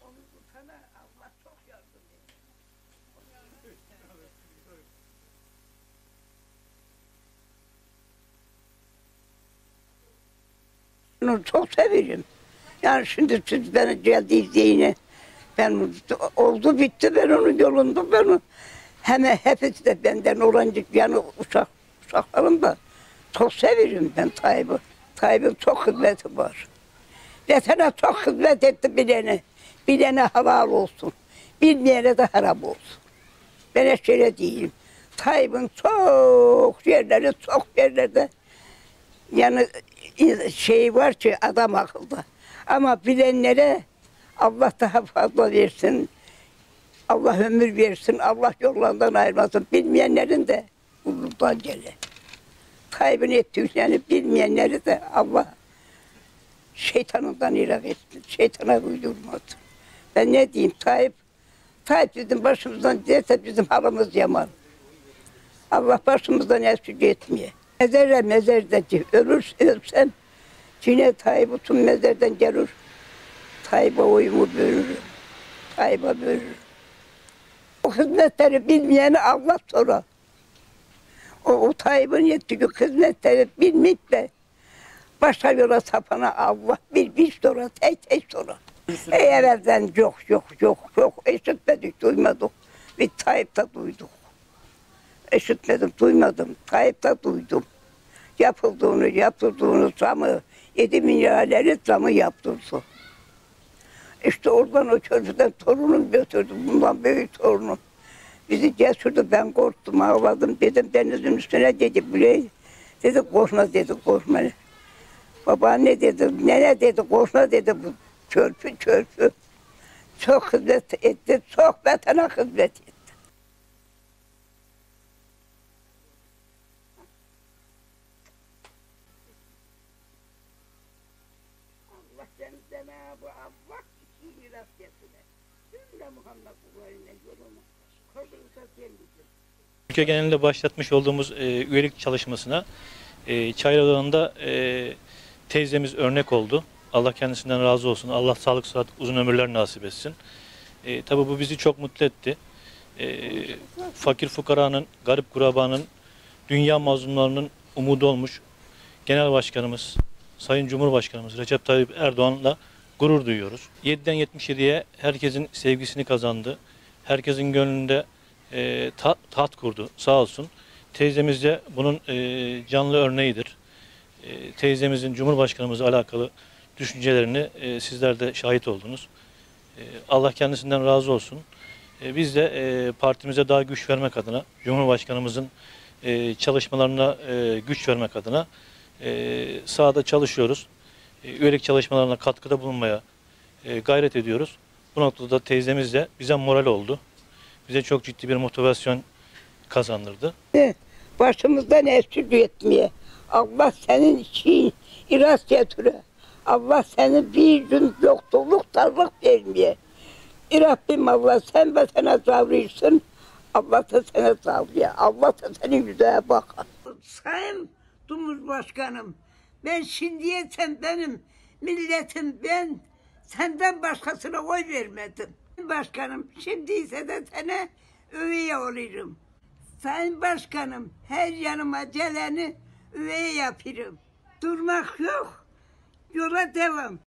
Onu tutana Allah çok yardım ediyor. Onu çok severim. Yani şimdi siz beni geldiğinizde ben oldu bitti, ben onun yolunda, ben onu hemen hepsi de benden olancak yani uşaklarım da çok severim ben Tayyip'i. Tayyip'in çok hizmeti var. Vatana çok hizmet etti bilene. Bilene halal olsun. Bilmeyene de haram olsun. Ben hiç öyle değilim. Tayyip'in çok yerlerde yani şey var ki adam akılda. Ama bilenlere Allah daha fazla versin. Allah ömür versin. Allah yollarından ayırmasın. Bilmeyenlerin de bulurdan gelir. Tayyip'in ettiklerini bilmeyenleri de Allah şeytanından irak etsin. Şeytana uydurmasın. Ben ne diyeyim Tayyip bizim başımızdan derse bizim halımız yaman. Allah başımızdan eksik etmiyor. Mezarda ölsem yine Tayyip tüm mezardan gelir. Tayyip'e oyumu veririm. Tayyip'e veririm. O hizmetleri bilmeyeni Allah sorar. O Tayyip'in yettiği hizmetleri bilmeyip de başka yola sapana Allah bir sonra tek sonra. Evvelden yok. Eşitmedik, duymadık. Bir Tayyip'te duyduk. Eşitmedim, duymadım. Tayyip'te duydum. Yapıldığını zamı, 7 milyarları zamı yaptırdı. İşte oradan o köprüden torunum götürdü. Bundan büyük torunum. Bizi götürdü, ben korktum, ağladım. Dedim denizin üstüne dedi, buraya. Dedi korkma. Babaanne dedi, nene dedi, korkma dedi bu çörpü. Çok hizmet etti, çok vatana hizmet etti. Allah Cenab-ı Allah iki miras getire. Cümle Muhammed kullarıyla yolunu koyduğunuzda gelmeyecek. Ülke genelinde başlatmış olduğumuz üyelik çalışmasına Çayırlı'nda teyzemiz örnek oldu. Allah kendisinden razı olsun. Allah sağlık, sıhhat, uzun ömürler nasip etsin. Tabii bu bizi çok mutlu etti. Fakir fukaranın, garip kurabanın, dünya mazlumlarının umudu olmuş Genel Başkanımız, Sayın Cumhurbaşkanımız Recep Tayyip Erdoğan'la gurur duyuyoruz. 7'den 77'ye herkesin sevgisini kazandı. Herkesin gönlünde taht kurdu sağ olsun. Teyzemiz de bunun canlı örneğidir. Teyzemizin Cumhurbaşkanımızla alakalı düşüncelerini sizler de şahit oldunuz. Allah kendisinden razı olsun. Biz de partimize daha güç vermek adına, Cumhurbaşkanımızın çalışmalarına güç vermek adına sahada çalışıyoruz. Üyelik çalışmalarına katkıda bulunmaya gayret ediyoruz. Bu noktada teyzemiz de bize moral oldu. Bize çok ciddi bir motivasyon kazandırdı. Başımızdan eksik etmeye. Allah senin için iras getire. Allah senin bir gün yoksulluk, darlık vermeye. Rabbim Allah sen ve sana savrıyorsun. Allah da sana savrıyor. Allah da senin yüzeye bakar. Sayın Cumhurbaşkanım, ben şimdiye sen benim milletim ben senden başkasına oy vermedim. Başkanım şimdi ise de sana üye olurum. Sayın Başkanım her yanıma geleni üye yapırım. Durmak yok, yola devam.